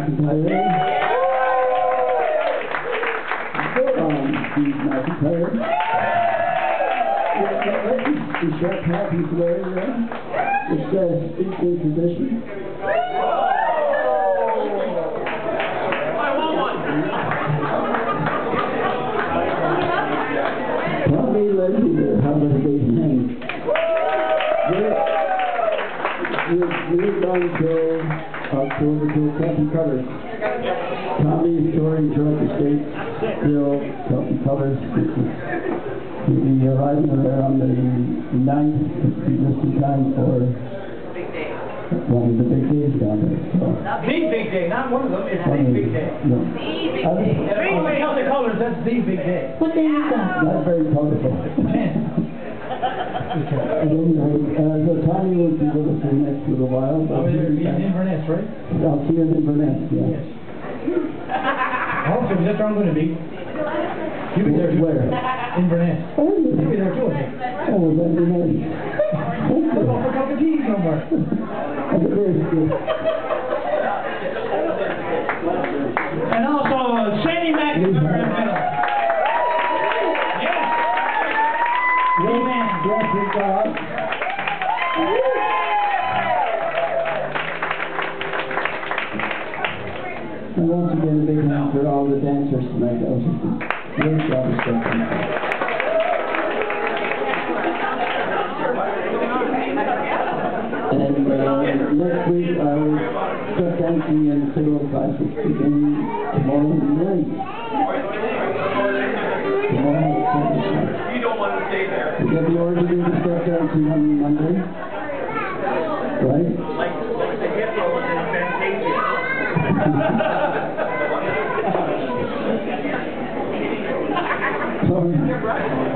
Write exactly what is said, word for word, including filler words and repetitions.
MacIntyre. From Steve MacIntyre. The chef hat he's wearing there. It says "Speak in Tradition." Tom Leadbetter, how about these names? We're going till October till Captain Covers. Tommy is touring throughout the state till Captain Covers. He'll be arriving there on the ninth, just in time for one of the big days down there. So. The big day, not one of them, it's the big day. No. The big day. When we count the colors, that's the big day. What day is that? Not very colorful. And then, uh, so Tommy will be with us for the next little while. I'll be there in Inverness, right? I'll see you in Inverness, yeah. Yes. Oh, so that's where I'm going to be. You'll be there too. Where? Inverness. Oh, you'll be there too, I think. Oh, well, that'd be nice. We'll go for a cup of tea somewhere. That's very good. And also, uh, Sandy MacIntyre. Amen. Bless you, God. And once again, a big hand for all the dancers tonight. That was just a great job of stuff. And uh, next week, I'll start dancing in Fiddlers classes beginning tomorrow night. Tomorrow night. We get the order to do the step dancing on Monday, right? Like, like the hip roll in Fantasia. Sorry.